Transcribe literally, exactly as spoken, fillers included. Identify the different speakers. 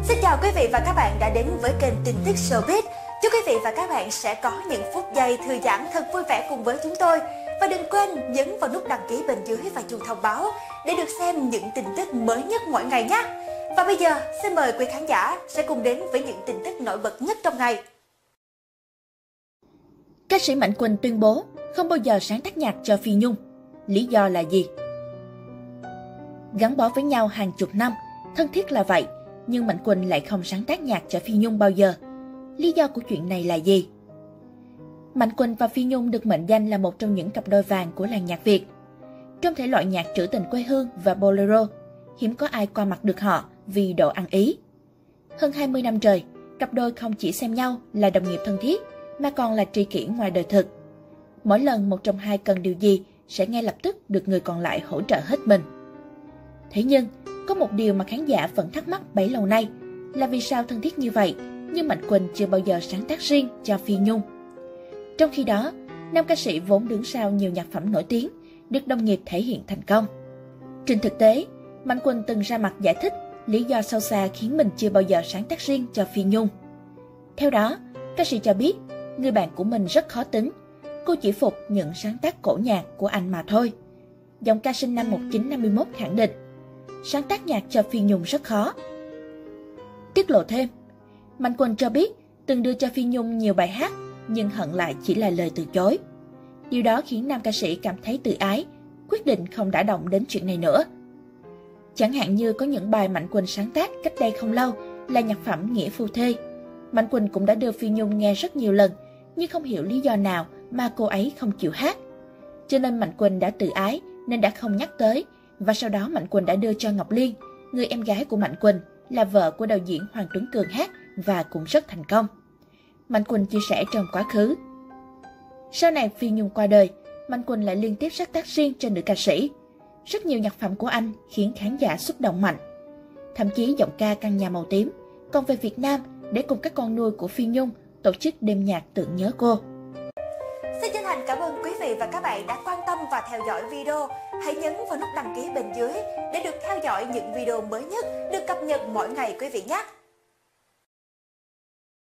Speaker 1: Xin chào quý vị và các bạn đã đến với kênh tin tức Showbiz. Chúc quý vị và các bạn sẽ có những phút giây thư giãn thật vui vẻ cùng với chúng tôi. Và đừng quên nhấn vào nút đăng ký bên dưới và chuông thông báo để được xem những tin tức mới nhất mỗi ngày nhé. Và bây giờ, xin mời quý khán giả sẽ cùng đến với những tin tức nổi bật nhất trong ngày.
Speaker 2: Ca sĩ Mạnh Quỳnh tuyên bố không bao giờ sáng tác nhạc cho Phi Nhung. Lý do là gì? Gắn bó với nhau hàng chục năm, thân thiết là vậy, nhưng Mạnh Quỳnh lại không sáng tác nhạc cho Phi Nhung bao giờ. Lý do của chuyện này là gì? Mạnh Quỳnh và Phi Nhung được mệnh danh là một trong những cặp đôi vàng của làng nhạc Việt. Trong thể loại nhạc trữ tình quê hương và bolero, hiếm có ai qua mặt được họ vì độ ăn ý. Hơn hai mươi năm trời, cặp đôi không chỉ xem nhau là đồng nghiệp thân thiết, mà còn là tri kỷ ngoài đời thực. Mỗi lần một trong hai cần điều gì sẽ ngay lập tức được người còn lại hỗ trợ hết mình. Thế nhưng, có một điều mà khán giả vẫn thắc mắc bấy lâu nay là vì sao thân thiết như vậy nhưng Mạnh Quỳnh chưa bao giờ sáng tác riêng cho Phi Nhung. Trong khi đó, nam ca sĩ vốn đứng sau nhiều nhạc phẩm nổi tiếng, được đồng nghiệp thể hiện thành công. Trên thực tế, Mạnh Quỳnh từng ra mặt giải thích lý do sâu xa khiến mình chưa bao giờ sáng tác riêng cho Phi Nhung. Theo đó, ca sĩ cho biết người bạn của mình rất khó tính, cô chỉ phục những sáng tác cổ nhạc của anh mà thôi. Giọng ca sinh năm một nghìn chín trăm năm mươi mốt khẳng định, sáng tác nhạc cho Phi Nhung rất khó. Tiết lộ thêm, Mạnh Quỳnh cho biết từng đưa cho Phi Nhung nhiều bài hát, nhưng hận lại chỉ là lời từ chối. Điều đó khiến nam ca sĩ cảm thấy tự ái, quyết định không đả động đến chuyện này nữa. Chẳng hạn như có những bài Mạnh Quỳnh sáng tác cách đây không lâu là nhạc phẩm Nghĩa Phu Thê. Mạnh Quỳnh cũng đã đưa Phi Nhung nghe rất nhiều lần, nhưng không hiểu lý do nào mà cô ấy không chịu hát. Cho nên Mạnh Quỳnh đã tự ái nên đã không nhắc tới, và sau đó Mạnh Quỳnh đã đưa cho Ngọc Liên, người em gái của Mạnh Quỳnh, là vợ của đạo diễn Hoàng Tuấn Cường hát và cũng rất thành công. Mạnh Quỳnh chia sẻ trong quá khứ. Sau này Phi Nhung qua đời, Mạnh Quỳnh lại liên tiếp sáng tác riêng cho nữ ca sĩ. Rất nhiều nhạc phẩm của anh khiến khán giả xúc động mạnh. Thậm chí giọng ca Căn Nhà Màu Tím còn về Việt Nam để cùng các con nuôi của Phi Nhung tổ chức đêm nhạc tưởng nhớ cô.
Speaker 1: Xin chân thành cảm ơn quý vị và các bạn đã quan tâm và theo dõi video. Hãy nhấn vào nút đăng ký bên dưới để được theo dõi những video mới nhất được cập nhật mỗi ngày quý vị nhé.